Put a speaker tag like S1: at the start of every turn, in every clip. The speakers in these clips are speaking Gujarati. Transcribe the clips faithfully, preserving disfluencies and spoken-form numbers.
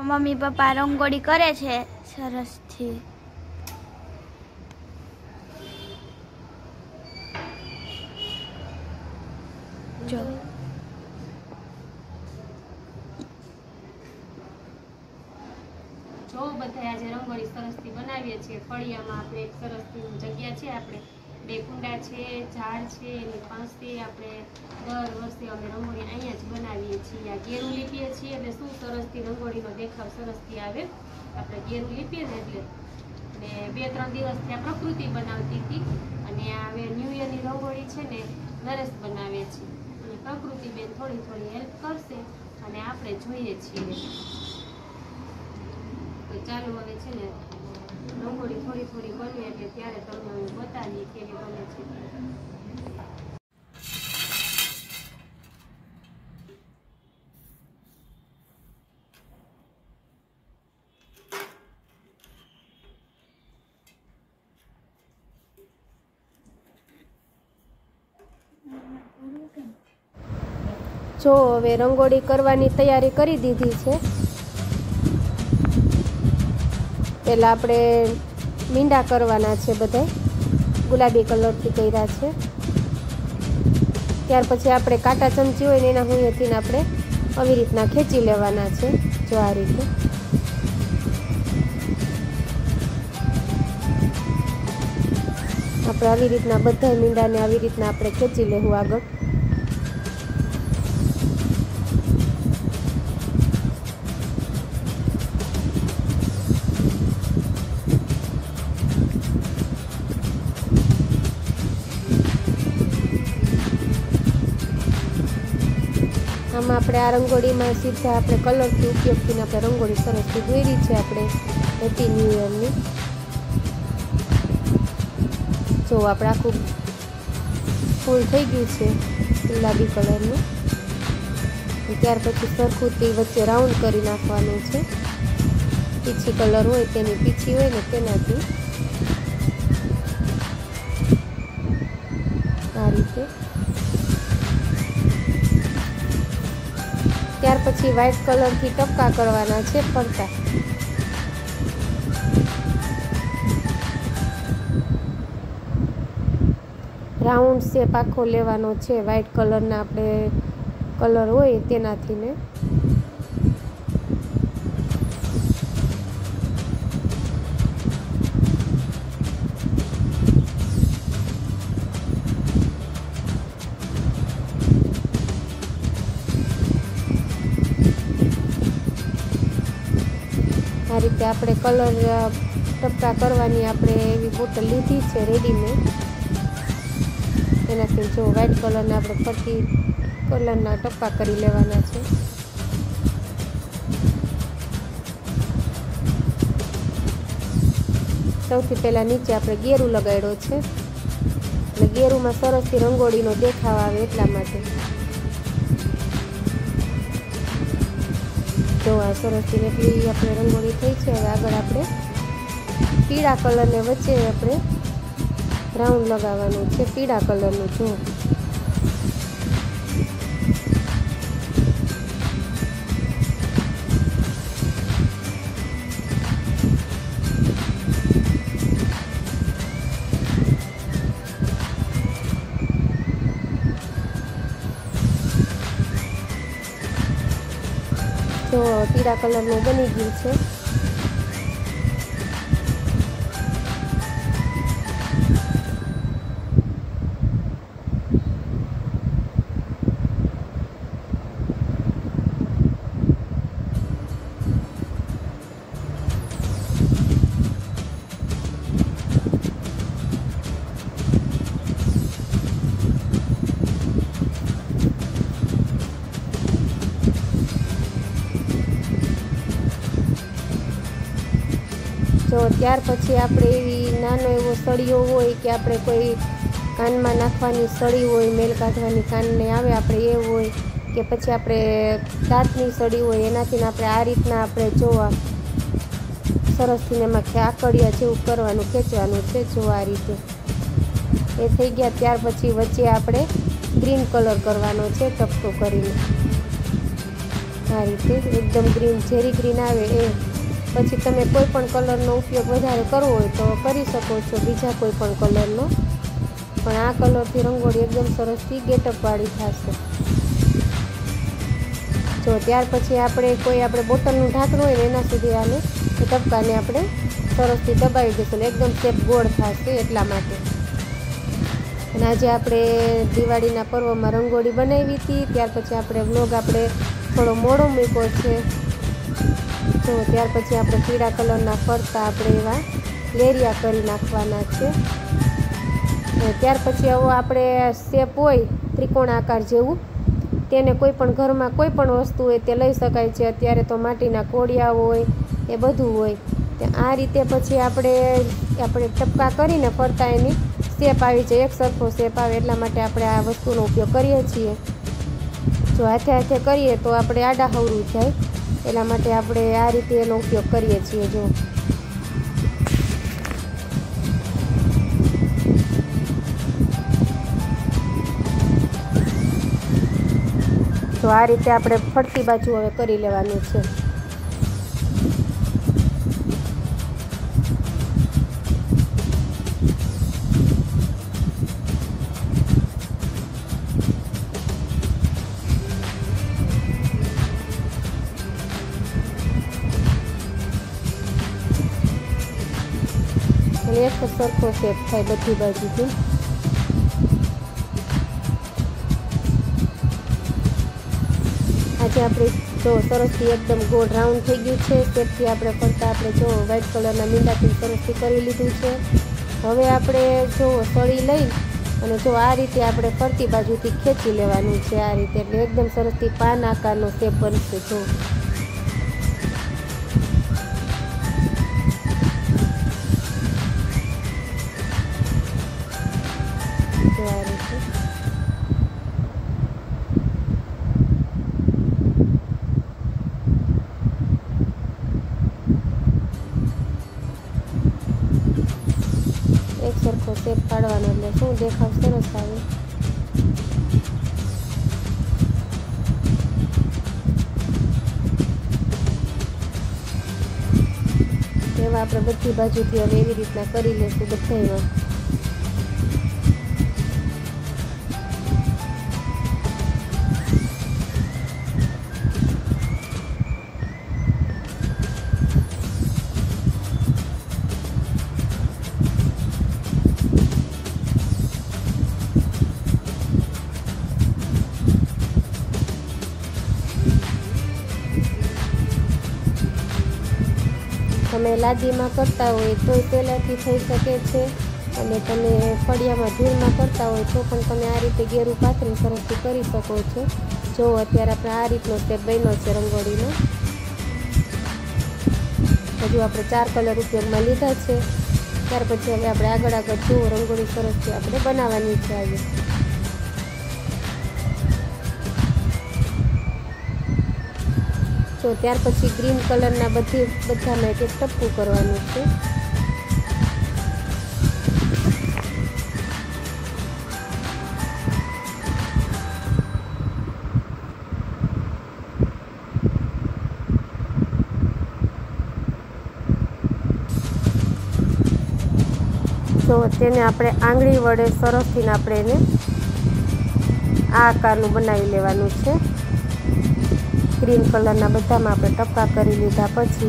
S1: મમ્મી પપ્પા રંગોળી કરે છે સરસથી. જો
S2: જો બધા આજે રંગોળી સરસથી બનાવીએ છીએ. ફળિયામાં આપણે એક સરસથી જગ્યા છે, આપણે બે કુંડા છે, ઝાડ છે, એની પાંચથી આપણે દર વર્ષે અમે રંગોળી અહીંયા જ બનાવીએ છીએ. આ ઘેરું લીપીએ છીએ એટલે શું સરસથી રંગોળીનો દેખાવ સરસથી આવે. આપણે ઘેરું લીપીએ ને એટલે ને બે ત્રણ દિવસથી આ પ્રકૃતિ બનાવતી હતી અને આ હવે ન્યૂ યરની રંગોળી છે ને નરેશ બનાવે છે. અને પ્રકૃતિ બેન થોડી થોડી હેલ્પ કરશે અને આપણે જોઈએ છીએ. તો ચાલો હવે છે ને રંગોળી થોડી થોડી બને એટલે ત્યારે તમને હું બતાવીએ કેવી બને છે.
S3: જો હવે રંગોળી કરવાની તૈયારી કરી દીધી છે. પહેલાં આપણે મીંડા કરવાના છે, બધા ગુલાબી કલરથી કર્યા છે. ત્યાર પછી આપણે કાંટા ચમચી હોય ને એના હુંયેથી આપણે આવી રીતના ખેંચી લેવાના છે. જો આ રીતે આપણે આવી રીતના બધા મીંડાને આવી રીતના આપણે ખેંચી લેવું આગળ. આમાં આપણે આ રંગોળીમાં સીધા આપણે કલરથી ઉપયોગથી આપણે રંગોળી સરસથી દોરી છે આપણે હેપી ન્યૂ યરની. જો આપણે આખું ફૂલ થઈ ગયું છે ગુલાબી કલરનું. ત્યાર પછી સરખુંથી વચ્ચે રાઉન્ડ કરી નાખવાનું છે. પીછી કલર હોય તેની પીછી હોય ને તેનાથી આ રીતે. ત્યાર પછી વ્હાઈટ કલરથી ટપકા કરવાના છે ફરતા. રાઉન્ડ શેપ આખો લેવાનો છે વ્હાઈટ કલરના આપણે કલર હોય તેનાથી ને. આ રીતે આપણે કલર ટપકા કરવાની આપણે એવી બોટલ લીધી છે રેડીમેડ. એનાથી જો વ્હાઈટ કલરના આપણે ફરતી કલરના ટપકા કરી લેવાના છે. સૌથી પહેલાં નીચે આપણે ગેરું લગાડ્યો છે એટલે ગેરુંમાં સરસથી રંગોળીનો દેખાવ આવે એટલા માટે. જો આ સરસથી એટલી આપણે રંગોળી થઈ છે. હવે આગળ આપણે પીળા કલરને વચ્ચે આપણે રાઉન્ડ લગાવવાનું છે પીળા કલરનું. જો તો પીળા કલરનું બની ગયું છે. તો ત્યાર પછી આપણે એવી નાનો એવો સળિયો હોય કે આપણે કોઈ કાનમાં નાખવાની સળી હોય, મેલ કાઢવાની કાનને આવે આપણે એ હોય કે પછી આપણે દાંતની સળી હોય, એનાથી આપણે આ રીતના આપણે જોવા સરસથી એમાં આકડિયા જેવું કરવાનું, ખેંચવાનું છે. જો આ રીતે એ થઈ ગયા. ત્યાર પછી વચ્ચે આપણે ગ્રીન કલર કરવાનો છે ટપકો કરીને. આ રીતે એકદમ ગ્રીન ઝેરી ગ્રીન આવે એ. પછી તમે કોઈ પણ કલરનો ઉપયોગ વધારે કરવો હોય તો કરી શકો છો, બીજા કોઈ પણ કલરનો, પણ આ કલરથી રંગોળી એકદમ સરસથી ગેટઅપવાળી થશે. જો ત્યાર પછી આપણે કોઈ આપણે બોટલનું ઢાંકણું હોય ને એના સુધી આને ટપકાને આપણે સરસથી દબાવી દઈશું, એકદમ શેપ ગોળ થશે એટલા માટે. અને આજે આપણે દિવાળીના પર્વમાં રંગોળી બનાવી હતી, ત્યાર પછી આપણે વ્લોગ આપણે થોડો મોડો મૂક્યો છે. તો ત્યાર પછી આપણે પીળા કલરના ફરતા આપણે એવા લેરિયા કરી નાખવાના છે. ત્યાર પછી આવો આપણે શેપ હોય ત્રિકોણ આકાર જેવું, તેને કોઈ પણ ઘરમાં કોઈ પણ વસ્તુ હોય તે લઈ શકાય છે. અત્યારે તો માટીના કોડિયા હોય એ બધું હોય, તે આ રીતે પછી આપણે આપણે ટપકા કરીને ફરતા એની શેપ આવી જાય, એક સરખો શેપ આવે એટલા માટે આપણે આ વસ્તુનો ઉપયોગ કરીએ છીએ. જો હાથે હાથે કરીએ તો આપણે આડા હવરું જાય, એટલા માટે આપણે આ રીતે એનો ઉપયોગ કરીએ છીએ. જો તો આ રીતે આપણે ફરતી બાજુ હવે કરી લેવાનું છે. અને એક સરખો શેપ થાય બધી બાજુથી. આજે આપણે જો સરસથી એકદમ ગોળ રાઉન્ડ થઈ ગયું છે. શેપથી આપણે ફરતા આપણે જો વ્હાઈટ કલરના મીંડાથી સરસથી કરી લીધું છે. હવે આપણે જો સળી લઈ અને જો આ રીતે આપણે ફરતી બાજુથી ખેંચી લેવાનું છે આ રીતે, એટલે એકદમ સરસથી પાન આકારનો શેપ બનશે. જો આ રીતે એક સરખો શેપ પાડવાનો એટલે શું દેખાવ સરસ આવે. એવા આપણે બધી બાજુથી હવે એવી રીતના કરી લઈશું બધામાં. તમે લાદીમાં કરતા હોય તો પહેલાંથી થઈ શકે છે, અને તમે ફળિયામાં ધૂળમાં કરતા હોય તો પણ તમે આ રીતે ગેરું પાથરી સરસથી કરી શકો છો. જો અત્યારે આપણે આ રીતનો સ્ટેપ બન્યો છે રંગોળીનો. હજુ આપણે ચાર કલર ઉપયોગમાં લીધા છે. ત્યાર પછી હવે આપણે આગળ આગળ જુઓ રંગોળી સરસથી આપણે બનાવવાની છે આજે. તો ત્યાર પછી ગ્રીન કલરના બધી બધામાં એક એક ટપકું કરવાનું છે. તો તેને આપણે આંગળી વડે સરસથી આપણે એને આ આકારનું બનાવી લેવાનું છે. ગ્રીન કલરના બધામાં આપણે ટપકા કરી લીધા પછી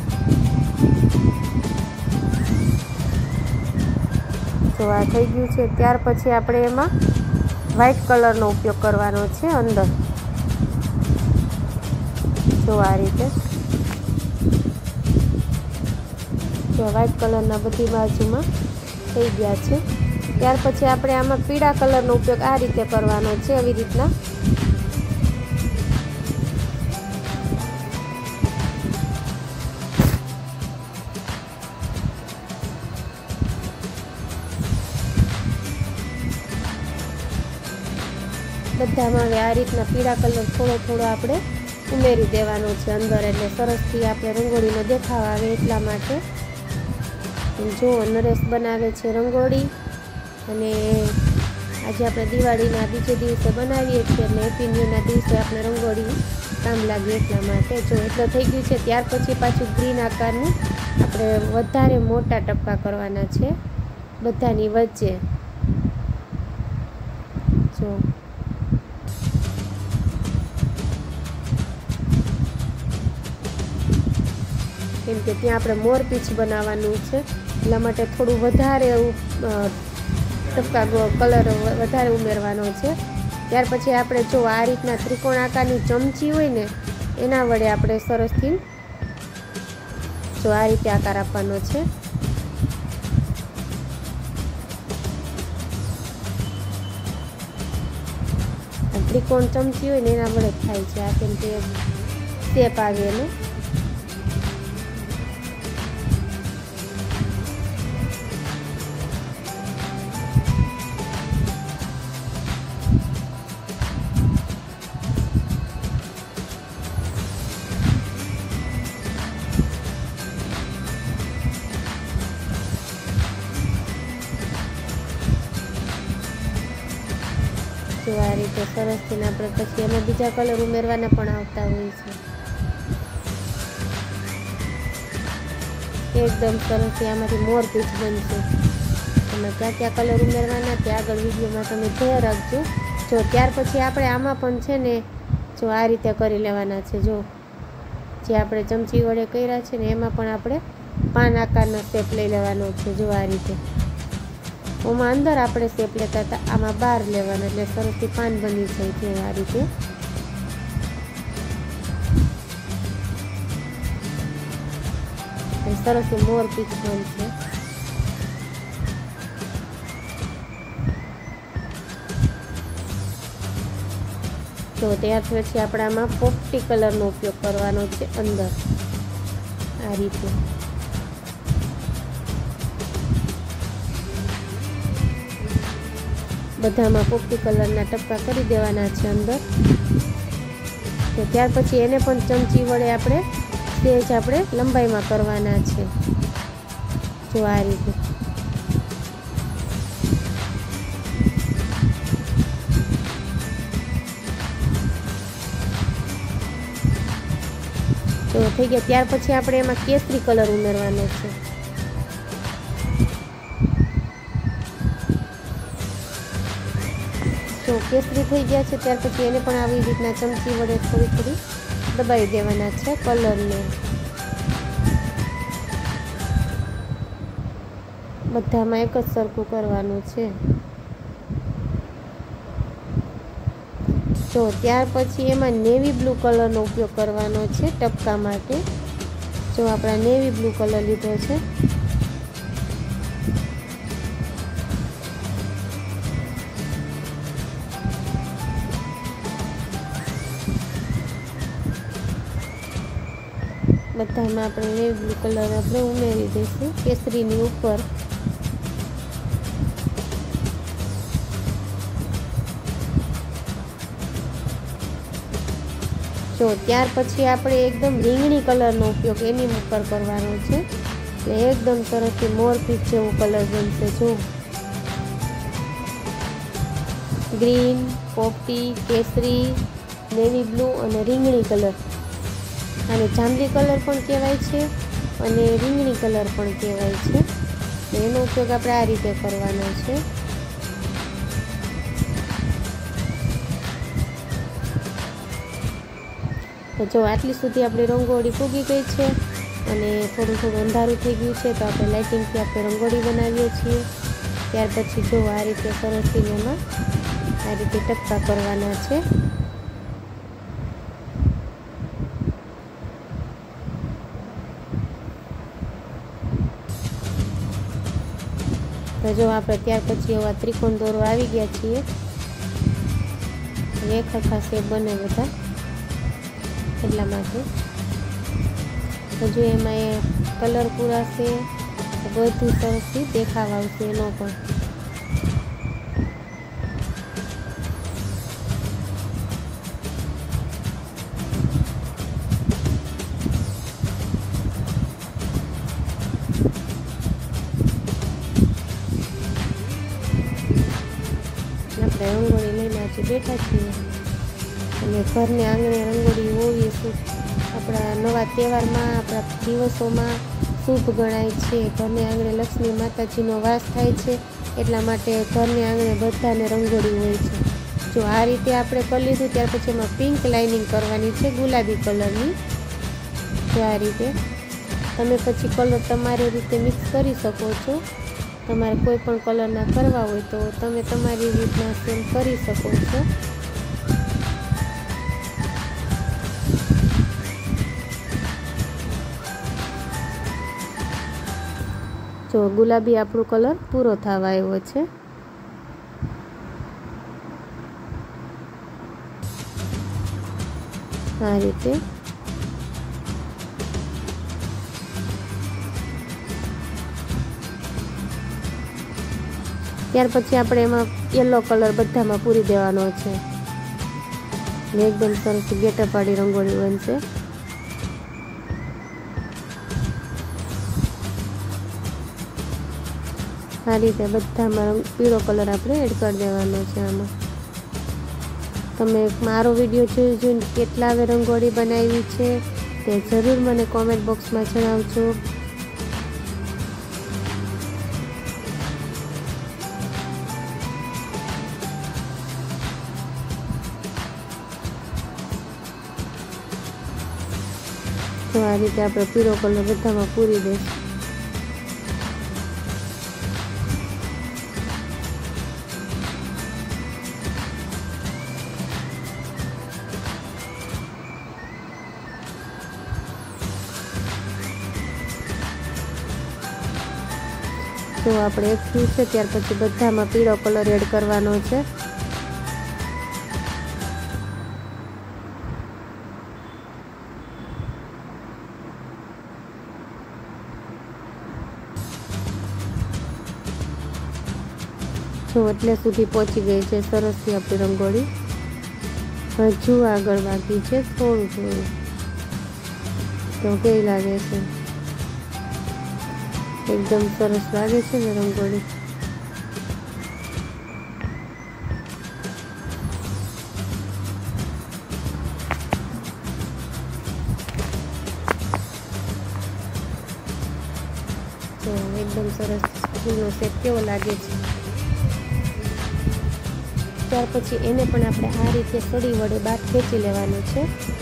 S3: જો આ થઈ ગયું છે. ત્યાર પછી આપણે એમાં વ્હાઈટ કલરનો ઉપયોગ કરવાનો છે અંદર. જો આ રીતે જો વ્હાઈટ કલરના બધી બાજુમાં થઈ ગયા છે. ત્યાર પછી આપણે આમાં પીળા કલરનો ઉપયોગ આ રીતે કરવાનો છે, આવી રીતના. બધામાં હવે આ રીતના પીળા કલર થોડો થોડો આપણે ઉમેરી દેવાનો છે અંદર, એટલે સરસથી આપણે રંગોળીનો દેખાવ આવે એટલા માટે. જો નરેશ બનાવે છે રંગોળી, અને આજે આપણે દિવાળીના બીજે દિવસે બનાવીએ છીએ, એટલે હેપી ન્યૂના દિવસે આપણે રંગોળી કામ લાગે એટલા માટે. જો એટલો થઈ ગયું છે ત્યાર પછી પાછું ગ્રીન આકારનું આપણે વધારે મોટા ટપકા કરવાના છે બધાની વચ્ચે. જો કેમ કે ત્યાં આપણે મોર પીચ બનાવવાનું છે એટલા માટે થોડું વધારે એવું ટપકા કલર વધારે ઉમેરવાનો છે. ત્યાર પછી આપણે જો આ રીતના ત્રિકોણ આકારની ચમચી હોય ને એના વડે આપણે સરસથી જો આ રીતે આકાર આપવાનો છે. ત્રિકોણ ચમચી હોય ને એના વડે થાય છે આ, કેમ કે શેપ આવે એનો. જો આ રીતે સરસથી આપણે પછી એમાં બીજા કલર ઉમેરવાના પણ આવતા હોય છે. એકદમ સરસ આમાંથી મોર પીચ બનશે. તમે ક્યાં ક્યાં કલર ઉમેરવાના તે આગળ વિડીયોમાં તમે જોયા રાખજો. જો ત્યાર પછી આપણે આમાં પણ છે ને જો આ રીતે કરી લેવાના છે. જો જે આપણે ચમચી વડે કર્યા છે ને એમાં પણ આપણે પાન આકારનો શેપ લઈ લેવાનો છે. જો આ રીતે ઓમાં અંદર આપણે શેપ લેતા હતા, આમાં બહાર લેવાના એટલે સરસથી પાન બની જાય છે આ રીતે. સરસ મોર પીચ બનશે. તો ત્યાર પછી આપણે આમાં પોપટી કલરનો ઉપયોગ કરવાનો છે અંદર આ રીતે. બધામાં પોપટી કલરના ટપકા કરી દેવાના છે અંદર. તો ત્યાર પછી એને પણ ચમચી વડે આપણે સેજ આપણે લંબાઈમાં કરવાના છે. જો આ રીતે તો થઈ ગયા. ત્યાર પછી આપણે એમાં કેસરી કલર ઉમેરવાનો છે. તો કેસરી થઈ ગયા છે ત્યાર પછી એને પણ આવી રીતના ચમચી વડે થોડી થોડી દબાવી દેવાના છે કલરને. બધામાં એક જ સરખું કરવાનું છે. તો ત્યાર પછી એમાં નેવી બ્લુ કલરનો ઉપયોગ કરવાનો છે ટપકા માટે. જો આપણા નેવી બ્લુ કલર લીધો છે. બધામાં આપણે નેવી બ્લુ કલર આપણે ઉમેરી દઈશું કેસરીની ઉપર. જો ત્યાર પછી આપણે એકદમ રીંગણી કલરનો ઉપયોગ એની ઉપર કરવાનો છે એટલે એકદમ સરસથી મોર પીચ જેવો કલર બનશે. જો ગ્રીન, પોપટી, કેસરી, નેવી બ્લુ અને રીંગણી કલર. અને જાંબલી કલર પણ કહેવાય છે અને રીંગણી કલર પણ કહેવાય છે. એનો ઉપયોગ આપણે આ રીતે કરવાનો છે. તો જો આટલી સુધી આપણી રંગોળી પૂગી ગઈ છે અને થોડું થોડું અંધારું થઈ ગયું છે તો આપણે લાઇટિંગથી આપણે રંગોળી બનાવીએ છીએ. ત્યાર પછી જો આ રીતે સરસથી એમાં આ રીતે ટપકા કરવાના છે. તો જો આપણે ત્યાર પછી એવા ત્રિકોણ દોરો આવી ગયા છીએ. એક સરખા શેપ બને બધા એટલા માટે. હજુ એમાં એ કલર પૂરાશે તો બધું સરસથી દેખાવ આવશે એનો પણ. આપણે રંગોળી લઈને આજે બેઠા છીએ અને ઘરને આંગણે રંગોળી હોવી શુભ આપણા નવા તહેવારમાં આપણા દિવસોમાં શુભ ગણાય છે. ઘરને આંગણે લક્ષ્મી માતાજીનો વાસ થાય છે, એટલા માટે ઘરને આંગણે બધાને રંગોળી હોય છે. જો આ રીતે આપણે કરી લીધું ત્યાર પછી એમાં પિંક લાઇનિંગ કરવાની છે, ગુલાબી કલરની. જો આ રીતે તમે પછી કલર તમારી રીતે મિક્સ કરી શકો છો. તમારે કોઈ પણ કલરના કરવા હોય તો તમે તમારી રીતના સેમ કરી શકો છો. જો ગુલાબી આપણો કલર પૂરો થવા આવ્યો છે. આ રીતે ત્યાર પછી આપણે એમાં યલો કલર બધામાં પૂરી દેવાનો છે ને એકદમ સરસ ગેટઅપ વાળી રંગોળી બનશે. આ રીતે બધામાં પીળો કલર આપણે એડ કરી દેવાનો છે. આમાં તમે મારો વિડીયો જોઈ જોઈને કેટલા હવે રંગોળી બનાવી છે તે જરૂર મને કોમેન્ટ બોક્સમાં જણાવજો. તો આ રીતે આપણે પીળો કલર બધામાં પૂરી દઈશું. તો આપણે એક થયું છે ત્યાર પછી બધામાં પીળો કલર એડ કરવાનો છે. જો એટલે સુધી પહોંચી ગઈ છે સરસથી આપણી રંગોળી. હજુ આગળ બાકી છે થોડું થોડું. તો કેવી લાગે છે? એકદમ સરસ લાગે છે ને રંગોળી. તો એકદમ સરસ ફૂલનો શેપ કેવો લાગે છે. ત્યાર પછી એને પણ આપણે આ રીતે સળી વડે બહાર ખેંચી લેવાનું છે.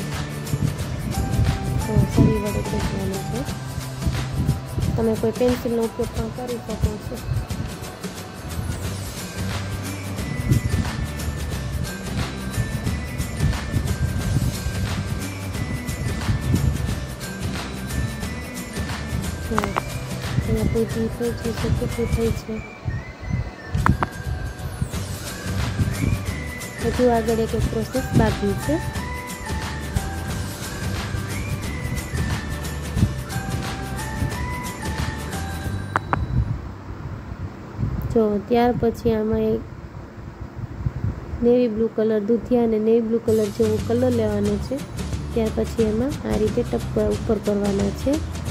S3: તો સળી વડે ખેંચવાનું છે. તમે કોઈ પેન્સિલનો ઉપયોગ પણ કરી શકો છો. અહીંયા પૂરી થઈ છે, કેટલી થઈ છે. હજુ આગળ એક એક પ્રોસેસ બાકી છે. જો ત્યાર પછી આમાં એક નેવી બ્લુ કલર દૂધિયા અને નેવી બ્લુ કલર જેવો કલર લેવાનો છે. ત્યાર પછી એમાં આ રીતે ટપકા ઉપર કરવાના છે.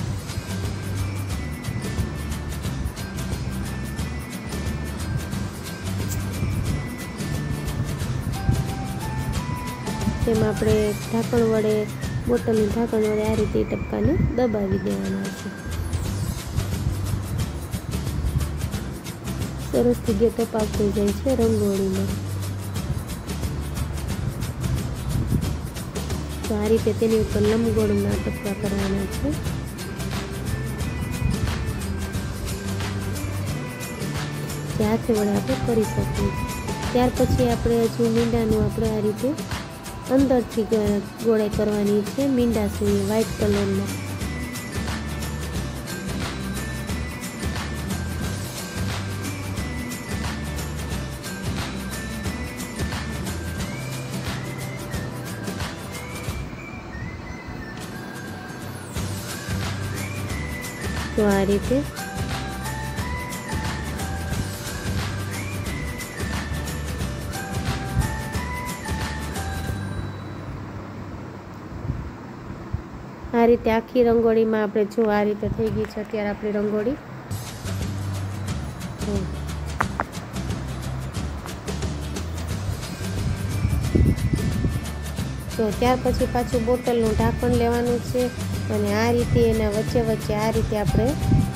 S3: તેમાં આપણે ઢાંકણ વડે બોટલનું ઢાંકણ વડે આ રીતે ટપકાને દબાવી દેવાના છે. સરસથી ગેટઅપ આવતું જાય છે રંગોળીમાં. તો આ રીતે તેની ઉપર લંબગોળના ટપકા કરવાના છે. જે હાથે વડે આપણે કરી શકીએ. ત્યાર પછી આપણે હજુ મીંડાનું આપણે આ રીતે અંદરથી ગોળાઈ કરવાની છે. મીંડા સુધી વ્હાઈટ કલરમાં. તો આ રીતે આ રીતે આખી રંગોળીમાં આપણે જો આ રીતે થઈ ગઈ છે અત્યારે આપણી રંગોળી. તો ત્યાર પછી પાછું બોટલનું ઢાંકણ લેવાનું છે અને આ રીતે એના વચ્ચે વચ્ચે આ રીતે આપણે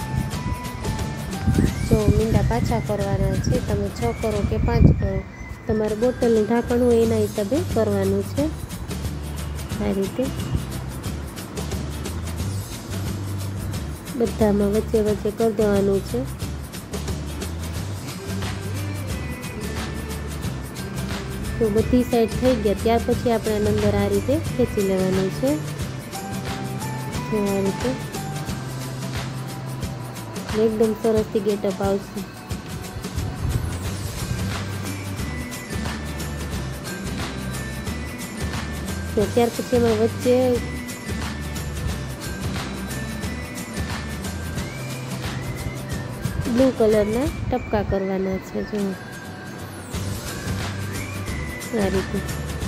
S3: જો મીંડા પાછા કરવાના છે. તમે છ કરો કે પાંચ કરો, તમારે બોટલનું ઢાંકણ હોય એના હિસાબે કરવાનું છે. આ રીતે બધામાં વચ્ચે વચ્ચે કરી દેવાનું છે. તો બધી સાઈડ થઈ ગયા ત્યાર પછી આપણે આની અંદર આ રીતે ખેંચી લેવાનું છે. આ રીતે એકદમ સરસથી ગેટઅપ આવશે. તો ત્યાર પછી એમાં વચ્ચે બ્લુ કલરના ટપકા કરવાના છે. જો આ રીતે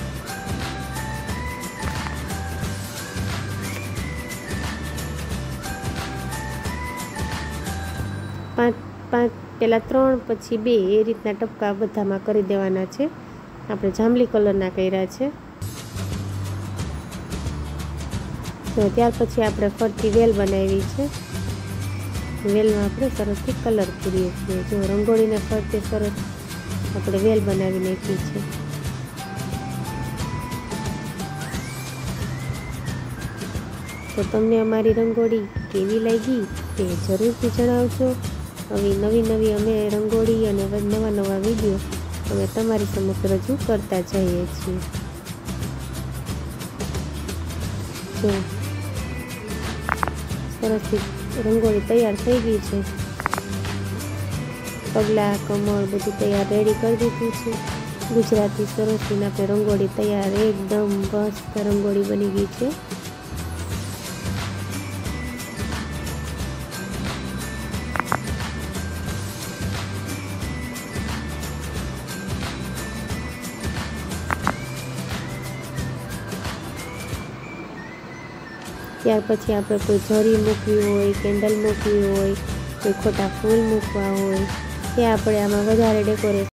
S3: પાંચ પાંચ પહેલાં ત્રણ પછી બે એ રીતના ટપકા બધામાં કરી દેવાના છે. આપણે જાંબલી કલરના કર્યા છે. તો ત્યાર પછી આપણે ફરતી વેલ બનાવી છે. વેલમાં આપણે સરસથી કલર પૂરીએ છીએ. જો રંગોળીને ફરતે સરસ આપણે વેલ બનાવી નાખી છે. તો તમને અમારી રંગોળી કેવી લાગી તે જરૂરથી જણાવજો. આવી નવી નવી અમે રંગોળી અને નવા નવા વિડીયો અમે તમારી સમક્ષ રજૂ કરતા જઈએ છીએ. જો સરસથી રંગોળી તૈયાર થઈ ગઈ છે. પગલાં કમળ બધું તૈયાર રેડી કરી દીધું છે. ગુજરાતી સરસથી આપણે રંગોળી તૈયાર એકદમ મસ્ત રંગોળી બની ગઈ છે. ત્યાર પછી આપણે કોઈ જરી મૂકવી હોય, કેન્ડલ મૂકવી હોય, કોઈ ખોટા ફૂલ મૂકવા હોય તે આપણે આમાં વધારે ડેકોરેશન